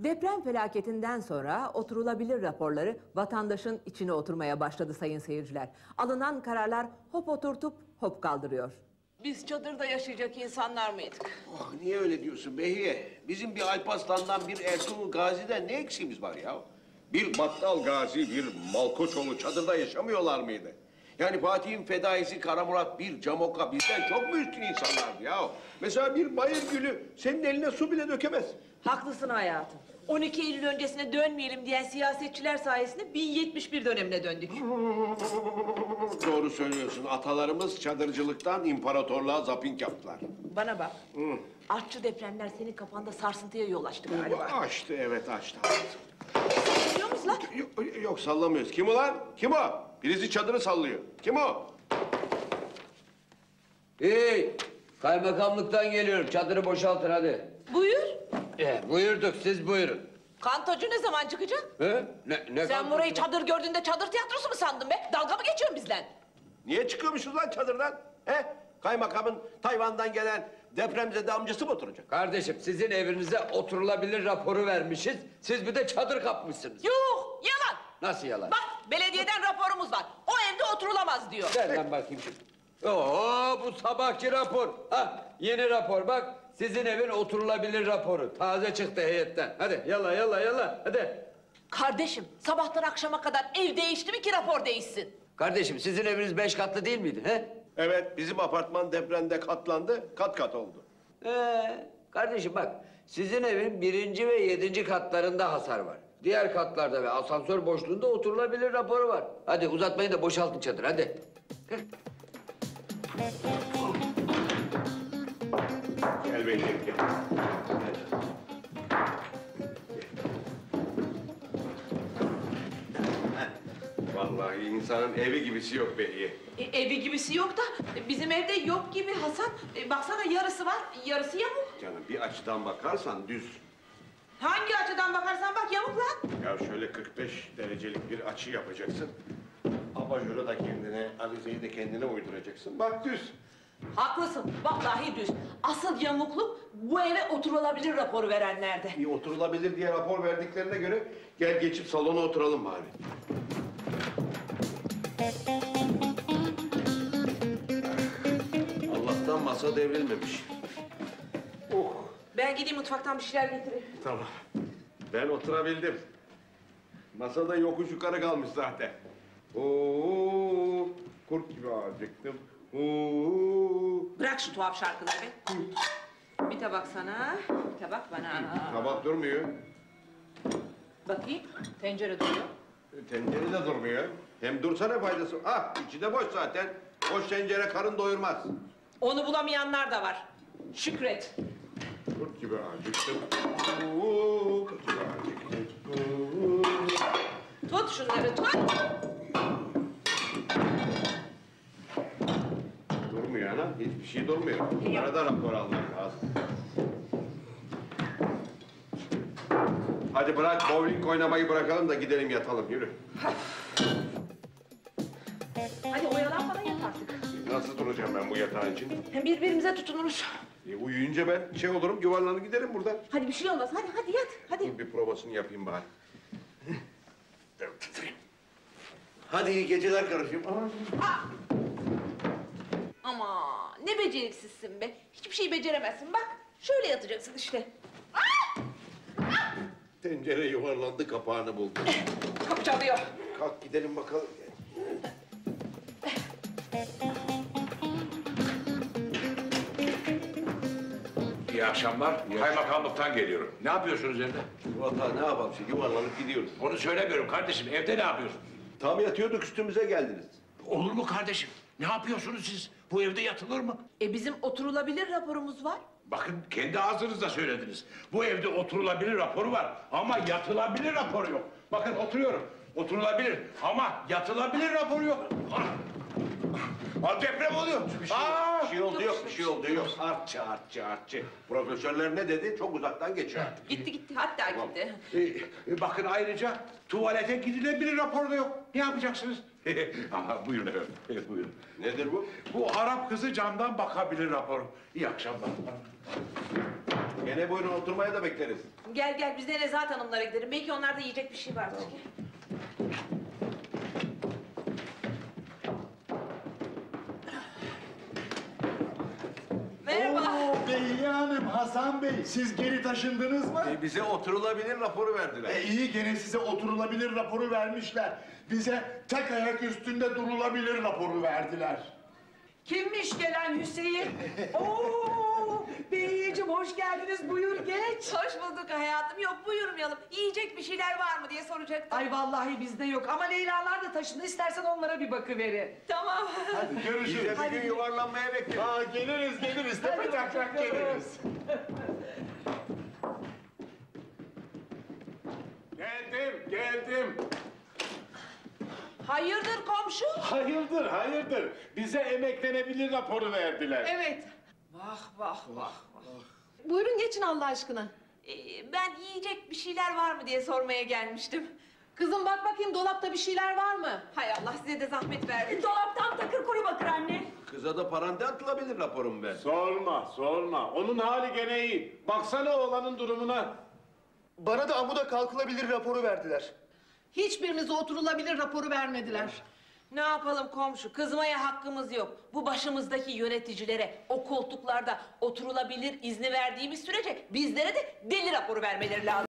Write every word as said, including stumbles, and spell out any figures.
Deprem felaketinden sonra oturulabilir raporları vatandaşın içine oturmaya başladı sayın seyirciler. Alınan kararlar hop oturtup hop kaldırıyor. Biz çadırda yaşayacak insanlar mıydık? Oh, niye öyle diyorsun Behiye? Bizim bir Alparslan'dan, bir Ertuğrul Gazi'den ne eksiğimiz var ya? Bir Battal Gazi, bir Malkoçoğlu çadırda yaşamıyorlar mıydı? Yani Fatih'in fedaisi Kara Murat, bir Camoka bizden çok mu üstün insanlardı ya? Mesela bir Bayırgül'ü senin eline su bile dökemez. Haklısın hayatım. on iki Eylül öncesine dönmeyelim diyen siyasetçiler sayesinde bin yetmiş bir dönemine döndük. Doğru söylüyorsun. Atalarımız çadırcılıktan imparatorluğa zapping yaptılar. Bana bak. Hı. Artçı depremler senin kafanda sarsıntıya yol açtı galiba. Açtı, evet açtı. Biliyor musun lan? Yok, yok sallamıyoruz. Kim o lan? Kim o? Birisi çadırı sallıyor. Kim o? Hey, kaymakamlıktan geliyorum. Çadırı boşaltın hadi. Buyur. Ee, buyurduk, siz buyurun. Kantocu ne zaman çıkacak? He? Ne, ne Sen kaldı? burayı çadır gördüğünde çadır tiyatrosu mu sandın be? Dalga mı geçiyorsun bizden? Niye çıkıyormuşuz lan çadırdan? He? Kaymakamın Tayvan'dan gelen depremzede amcası mı oturacak? Kardeşim, sizin evinize oturulabilir raporu vermişiz. Siz bir de çadır kapmışsınız. Yuh! Yalan! Nasıl yalan? Bak, belediyeden raporumuz var. O evde oturulamaz diyor. Ver ben bakayım şimdi. Oo, bu sabahki rapor. Ha, yeni rapor bak. Sizin evin oturulabilir raporu. Taze çıktı heyetten. Hadi yalla yalla yalla hadi. Kardeşim, sabahtan akşama kadar ev değişti mi ki rapor değişsin? Kardeşim, sizin eviniz beş katlı değil miydi he? Evet, bizim apartman depremde katlandı, kat kat oldu. Ee, kardeşim bak, sizin evin birinci ve yedinci katlarında hasar var. Diğer katlarda ve asansör boşluğunda oturulabilir raporu var. Hadi uzatmayın da boşaltın çadır, hadi. Gel benim gel. Vallahi insanın evi gibisi yok Behiye. E, evi gibisi yok da e, bizim evde yok gibi Hasan. E, baksana yarısı var, yarısı yamuk. Canım bir açıdan bakarsan düz. Hangi açıdan bakarsan bak yamuk lan. Ya şöyle kırk beş derecelik bir açı yapacaksın. Abajuru da kendine, avizeyi de kendine uyduracaksın. Bak düz. Haklısın, vallahi düz. Asıl yamukluk bu eve oturulabilir raporu verenlerde. Bir oturulabilir diye rapor verdiklerine göre gel geçip salona oturalım bari. Allah'tan masa devrilmemiş. Oh. Ben gideyim mutfaktan bir şeyler getireyim. Tamam. Ben oturabildim. Masada yokuş yukarı kalmış zaten. Oo, kurt gibi acıktım. Oo. Bırak şu tuhaf şarkıları be. Bir tabak sana, bir tabak bana. Tabak durmuyor. Bakayım, tencere duruyor. Tencere de durmuyor. Hem dursa ne faydası? Ah, içi de boş zaten. Boş tencere karın doyurmaz. Onu bulamayanlar da var. Şükret. Kurt gibi acıktım. Oo, kurt gibi acıktım. Oo. Tut şunları, tut. Durmuyor ana, hiçbir şey durmuyor. Arada rapor almak lazım. Hadi bırak, bowling oynamayı bırakalım da gidelim yatalım, yürü. Hadi oyalanmadan yat artık. Nasıl duracağım ben bu yatağın için? Hem birbirimize tutunuruz. E, uyuyunca ben şey olurum, yuvarlanır giderim buradan. Hadi bir şey olmaz, hadi hadi yat, hadi. Dur bir provasını yapayım bari. Hadi iyi geceler kardeşim. Ama ne beceriksizsin be. Hiçbir şey beceremezsin. Bak, şöyle yatacaksın işte. Tencere yuvarlandı, kapağını buldu. Kapı çalıyor. Kalk gidelim bakalım. İyi akşamlar. Kaymakamlıktan geliyorum. Ne yapıyorsunuz evde? Vallahi ne yapalım şimdi, yuvarlanıp gidiyoruz. Onu söylemiyorum kardeşim. Evde ne yapıyorsunuz? Tam yatıyorduk, üstümüze geldiniz. Olur mu kardeşim? Ne yapıyorsunuz siz? Bu evde yatılır mı? E bizim oturulabilir raporumuz var. Bakın kendi ağzınızla söylediniz. Bu evde oturulabilir raporu var ama yatılabilir raporu yok. Bakın oturuyorum. Oturulabilir ama yatılabilir raporu yok. Ah! Ah, deprem oluyor. Bir şey, Aa! bir şey oldu yok, bir şey oldu yok. Artçı, artçı, artçı. Profesörler ne dedi? Çok uzaktan geçiyor. Gitti gitti, hatta gitti. Ee, e, bakın ayrıca tuvalete gidilebilir raporu da yok. Ne yapacaksınız? Aha, buyurun efendim. Evet, buyurun. Nedir bu? Bu Arap kızı camdan bakabilir raporu. İyi akşamlar. Gene buyurun oturmaya da bekleriz. Gel gel biz de Nezahat Hanımlara gidelim. Belki onlarda yiyecek bir şey vardır. Merhaba. Oo, Behiye Hanım, Hasan Bey, siz geri taşındınız mı? E, bize oturulabilir raporu verdiler. E, iyi, gene size oturulabilir raporu vermişler. Bize tek ayak üstünde durulabilir raporu verdiler. Kimmiş gelen Hüseyin? Oo, Beyciğim hoş geldiniz. Buyur geç. Hoş bulduk hayatım. Yok buyurmayalım. Yiyecek bir şeyler var mı diye soracaktım. Ay vallahi bizde yok ama Leyla'lar da taşındı. İstersen onlara bir bakıverin. Tamam. Hadi Biz görüşürüz. de bir gün yuvarlanmaya bekleriz. Aa, geliriz, geliriz. Tepe taklak geliriz. Geldim, geldim. Hayırdır komşu? Hayırdır, hayırdır. Bize emeklenebilir raporu verdiler. Evet. Vah vah vah. Buyurun geçin Allah aşkına. Ee, ben yiyecek bir şeyler var mı diye sormaya gelmiştim. Kızım bak bakayım dolapta bir şeyler var mı? Hay Allah size de zahmet verdim. Dolaptan takır kuru bakır anne. Kıza da parante atılabilir raporum ben. Sorma, sorma. Onun hali gene iyi. Baksana oğlanın durumuna. Bana da amuda kalkılabilir raporu verdiler. Hiçbirimize oturulabilir raporu vermediler. Ne yapalım komşu? Kızmaya hakkımız yok. Bu başımızdaki yöneticilere o koltuklarda oturulabilir izni verdiğimiz sürece bizlere de deli raporu vermeleri lazım.